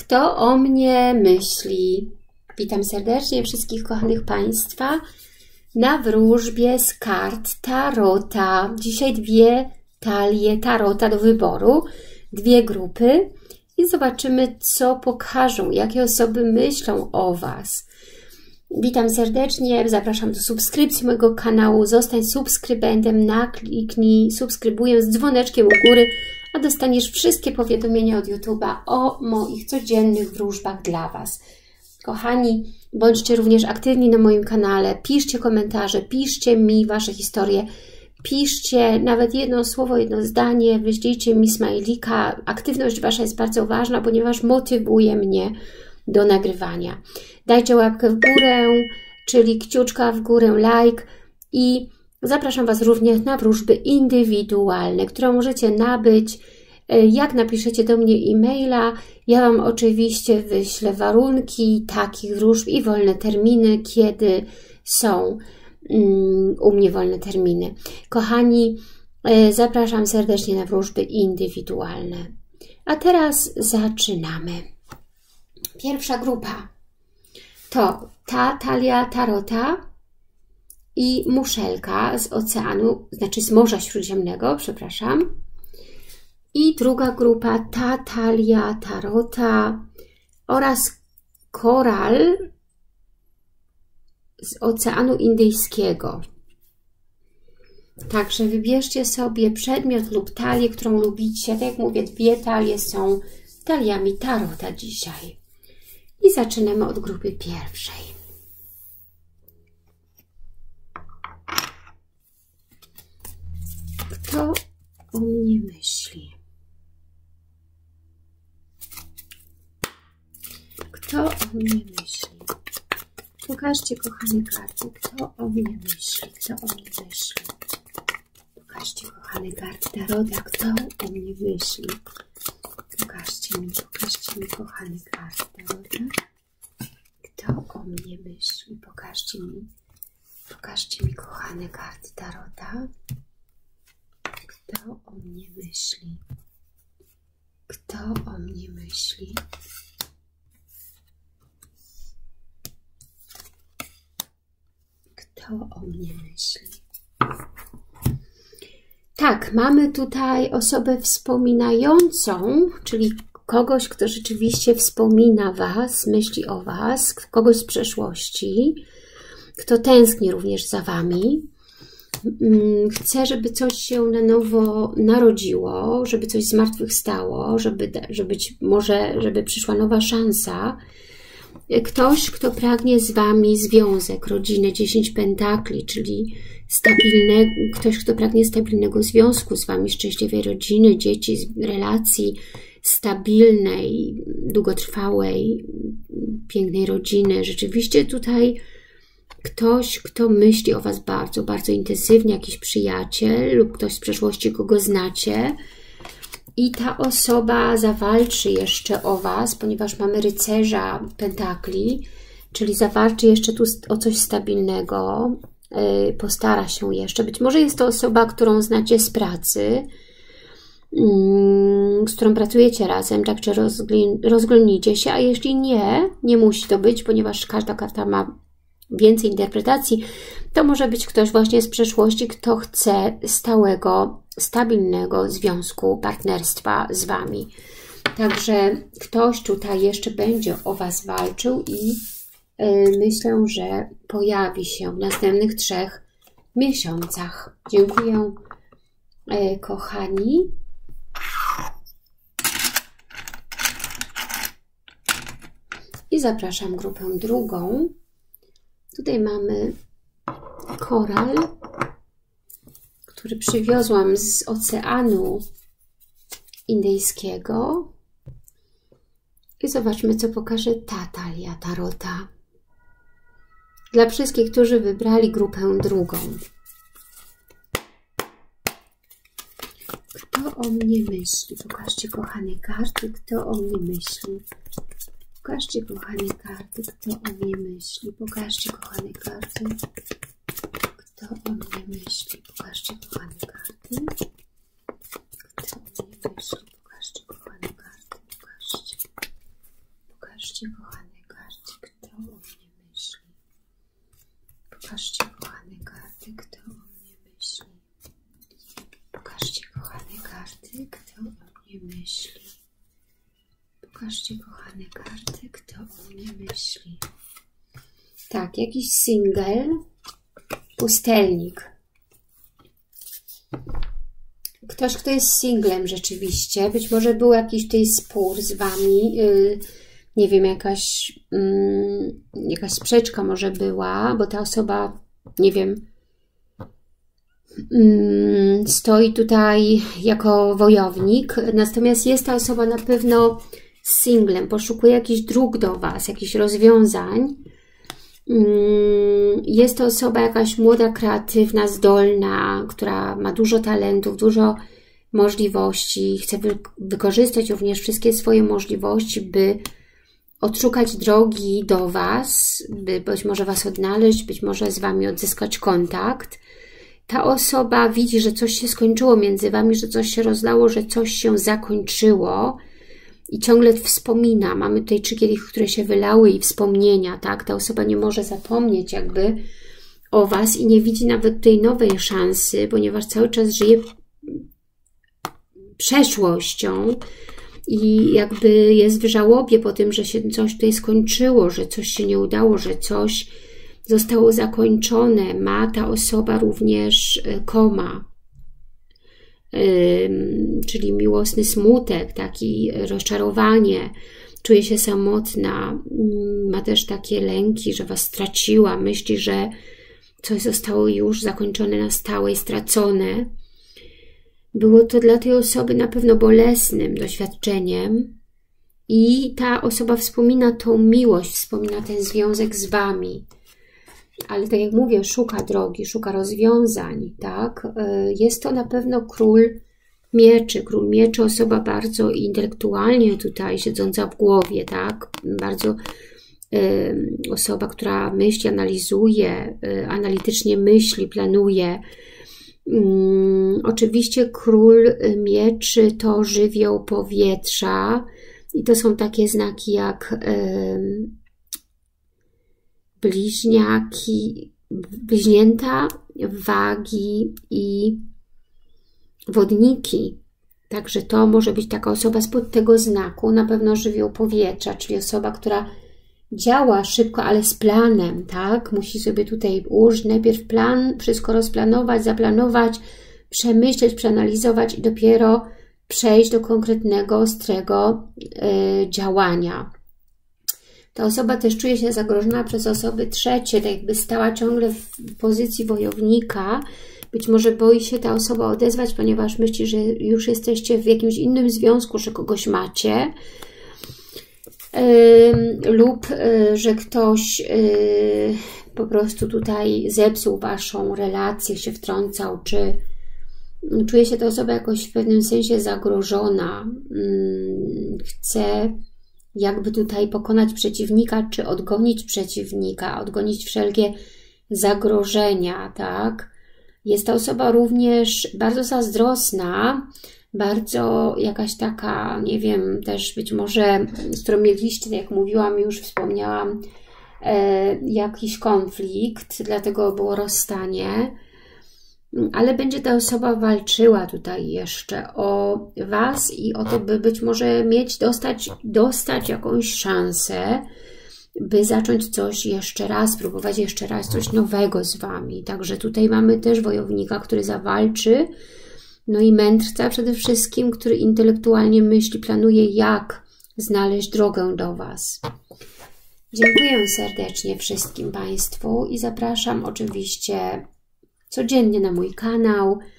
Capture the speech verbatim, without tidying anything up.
Kto o mnie myśli? Witam serdecznie wszystkich kochanych Państwa na wróżbie z kart Tarota. Dzisiaj dwie talie Tarota do wyboru, dwie grupy i zobaczymy, co pokażą, jakie osoby myślą o Was. Witam serdecznie, zapraszam do subskrypcji mojego kanału, zostań subskrybentem, nakliknij, subskrybuję z dzwoneczkiem u góry, a dostaniesz wszystkie powiadomienia od YouTube'a o moich codziennych wróżbach dla Was. Kochani, bądźcie również aktywni na moim kanale, piszcie komentarze, piszcie mi Wasze historie, piszcie nawet jedno słowo, jedno zdanie, wyślijcie mi smajlika. Aktywność Wasza jest bardzo ważna, ponieważ motywuje mnie do nagrywania. Dajcie łapkę w górę, czyli kciuczka w górę, like i zapraszam Was również na wróżby indywidualne, które możecie nabyć. Jak napiszecie do mnie e-maila, ja Wam oczywiście wyślę warunki takich wróżb i wolne terminy, kiedy są um, u mnie wolne terminy. Kochani, zapraszam serdecznie na wróżby indywidualne. A teraz zaczynamy. Pierwsza grupa to ta talia Tarota i muszelka z oceanu, znaczy z Morza Śródziemnego, przepraszam. I druga grupa ta talia Tarota oraz koral z Oceanu Indyjskiego. Także wybierzcie sobie przedmiot lub talię, którą lubicie. Tak jak mówię, dwie talie są taliami Tarota dzisiaj. I zaczynamy od grupy pierwszej. Kto o mnie myśli? Kto o mnie myśli? Pokażcie, kochane karty, kto o mnie myśli? Kto o mnie myśli? Pokażcie, kochane karty Tarota, kto o mnie myśli? Pokażcie mi, pokażcie mi, kochane karty Tarota. Kto o mnie myśli? Pokażcie mi, pokażcie mi, kochane karty Tarota. Kto o mnie myśli? Kto o mnie myśli? Kto o mnie myśli? Tak, mamy tutaj osobę wspominającą, czyli kogoś, kto rzeczywiście wspomina Was, myśli o Was, kogoś z przeszłości, kto tęskni również za Wami. Chce, żeby coś się na nowo narodziło, żeby coś zmartwychwstało, żeby, żeby być może, żeby przyszła nowa szansa. Ktoś, kto pragnie z Wami związek, rodzinę, dziesięć pentakli, czyli stabilne, ktoś, kto pragnie stabilnego związku z Wami, szczęśliwej rodziny, dzieci, relacji stabilnej, długotrwałej, pięknej rodziny. Rzeczywiście tutaj ktoś, kto myśli o Was bardzo, bardzo intensywnie, jakiś przyjaciel lub ktoś z przeszłości, kogo znacie. I ta osoba zawalczy jeszcze o Was, ponieważ mamy rycerza pentakli, czyli zawalczy jeszcze tu o coś stabilnego, postara się jeszcze. Być może jest to osoba, którą znacie z pracy, z którą pracujecie razem, także rozglądnijcie się, a jeśli nie, nie musi to być, ponieważ każda karta ma więcej interpretacji, to może być ktoś właśnie z przeszłości, kto chce stałego, stabilnego związku, partnerstwa z Wami. Także ktoś tutaj jeszcze będzie o Was walczył i yy, myślę, że pojawi się w następnych trzech miesiącach. Dziękuję, yy, kochani. I zapraszam grupę drugą. Tutaj mamy koral, który przywiozłam z Oceanu Indyjskiego. I zobaczmy, co pokaże ta talia Tarota. Dla wszystkich, którzy wybrali grupę drugą. Kto o mnie myśli? Pokażcie, kochane karty, kto o mnie myśli. Pokażcie, kochane karty, kto o mnie myśli. Pokażcie, kochane karty, kto o mnie myśli. Pokażcie, kochane karty, kto o mnie myśli. Pokażcie, kochane karty, pokażcie. Pokażcie, kochane karty, kto o mnie myśli. Pokażcie, kochane karty, kto o mnie myśli. Pokażcie, kochane karty, kto o mnie myśli. Tak, jakiś singiel, pustelnik. Ktoś, kto jest singlem rzeczywiście. Być może był jakiś tutaj spór z wami. Yy, nie wiem, jakaś, yy, jakaś sprzeczka może była, bo ta osoba, nie wiem, yy, stoi tutaj jako wojownik. Natomiast jest ta osoba na pewno singlem. Poszukuje jakichś dróg do was, jakichś rozwiązań. Jest to osoba jakaś młoda, kreatywna, zdolna, która ma dużo talentów, dużo możliwości. Chce wy wykorzystać również wszystkie swoje możliwości, by odszukać drogi do was, by być może was odnaleźć, być może z wami odzyskać kontakt. Ta osoba widzi, że coś się skończyło między wami, że coś się rozlało, że coś się zakończyło. I ciągle wspomina. Mamy tutaj trzy kielichy, które się wylały i wspomnienia, tak? Ta osoba nie może zapomnieć jakby o was i nie widzi nawet tej nowej szansy, ponieważ cały czas żyje przeszłością i jakby jest w żałobie po tym, że się coś tutaj skończyło, że coś się nie udało, że coś zostało zakończone. Ma ta osoba również koma. Czyli miłosny smutek, taki rozczarowanie, czuje się samotna, ma też takie lęki, że was straciła, myśli, że coś zostało już zakończone na stałe i stracone. Było to dla tej osoby na pewno bolesnym doświadczeniem i ta osoba wspomina tą miłość, wspomina ten związek z wami. Ale tak jak mówię, szuka drogi, szuka rozwiązań, tak? Jest to na pewno król mieczy. Król mieczy, osoba bardzo intelektualnie tutaj siedząca w głowie, tak? Bardzo y, osoba, która myśli, analizuje, y, analitycznie myśli, planuje. Y, oczywiście król mieczy to żywioł powietrza i to są takie znaki jak y, bliźniaki, bliźnięta, wagi i wodniki. Także to może być taka osoba spod tego znaku, na pewno żywioł powietrza, czyli osoba, która działa szybko, ale z planem, tak? Musi sobie tutaj ułożyć najpierw plan, wszystko rozplanować, zaplanować, przemyśleć, przeanalizować i dopiero przejść do konkretnego, ostrego yy, działania. Ta osoba też czuje się zagrożona przez osoby trzecie, tak jakby stała ciągle w pozycji wojownika. Być może boi się ta osoba odezwać, ponieważ myśli, że już jesteście w jakimś innym związku, że kogoś macie. Yy, lub yy, że ktoś yy, po prostu tutaj zepsuł waszą relację, się wtrącał, czy czuje się ta osoba jakoś w pewnym sensie zagrożona. Yy, chce jakby tutaj pokonać przeciwnika, czy odgonić przeciwnika, odgonić wszelkie zagrożenia, tak? Jest ta osoba również bardzo zazdrosna, bardzo jakaś taka, nie wiem, też być może, z którą mieliście, jak mówiłam, już wspomniałam, e, jakiś konflikt, dlatego było rozstanie, ale będzie ta osoba walczyła tutaj jeszcze o was i o to, by być może mieć, dostać, dostać jakąś szansę, by zacząć coś jeszcze raz, próbować jeszcze raz coś nowego z wami. Także tutaj mamy też wojownika, który zawalczy, no i mędrca przede wszystkim, który intelektualnie myśli, planuje, jak znaleźć drogę do was. Dziękuję serdecznie wszystkim Państwu i zapraszam oczywiście codziennie na mój kanał.